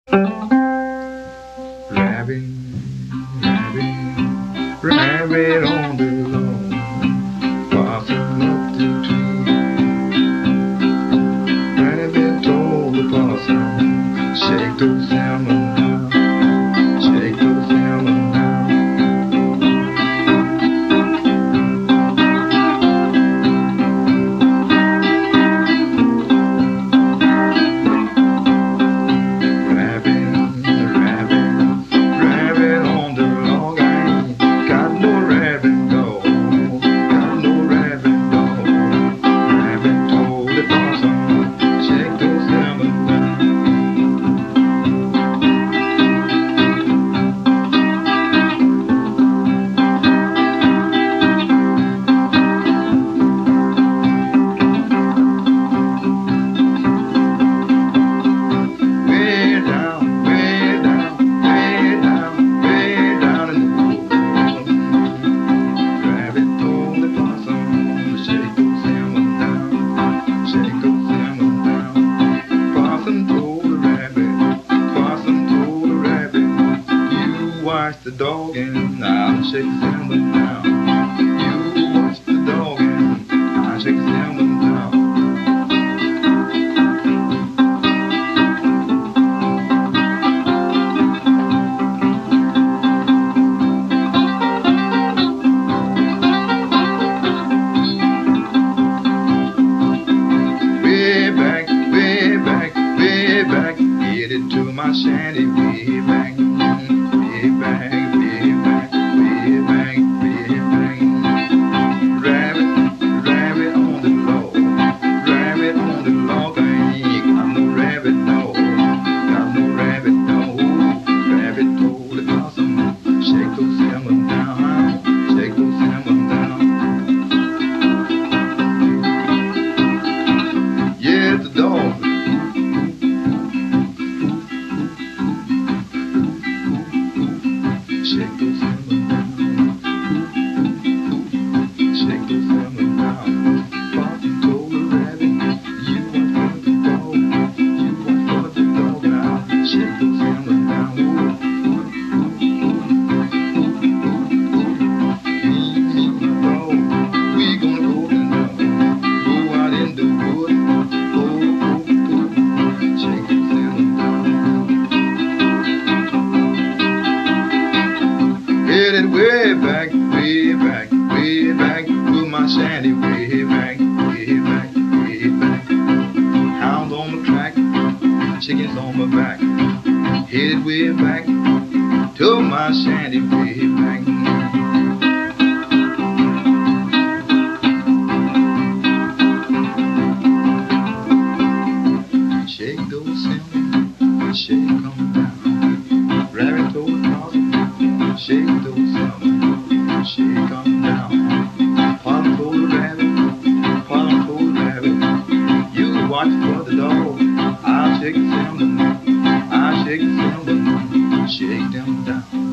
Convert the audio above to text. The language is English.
Rabbit, rabbit, rabbit on the lawn, possum up the tree. Rabbit told the possum, shake those salmon down, shake those salmon down. Rabbit, rabbit, rabbit on the log, I ain't got no rabbit dog, got no rabbit dog. Rabbit told the possum, shake those salmon down. Way down, way down, way down, way down in the pool. Rabbit told the possum, shake those salmon down, shake those salmon down. Possum told the rabbit, possum told the rabbit, you watch the dog and I'll shake the salmon down. You watch the dog and I'll shake the salmon down. Way back, headed to my shanty. Way back, way back, way back, way back, way back. Rabbit, rabbit on the log, rabbit on the log. I ain't got no rabbit dog, got no rabbit dog. Rabbit told the possum, shake those salmon down, shake those salmon down. Yeah, the dog. Shake those salmon down, shake those salmon down. Possum told the rabbit, you want for the dog, you want for the dog, and I'll shake those salmon down. Me and my dog, we gonna go and go out in the woods, shake those salmon down. Headed way back, way back, way back to my shanty. Way back, way back, way back. Hounds on the track, chickens on my back. Headed way back to my shanty. Way back. Shake those salmon, shake 'em down. Rabbit told the possum, shake those salmon, shake 'em down. Possum told the rabbit, possum told the rabbit, you watch for the dog, I'll shake the salmon, I'll shake the salmon, shake them down.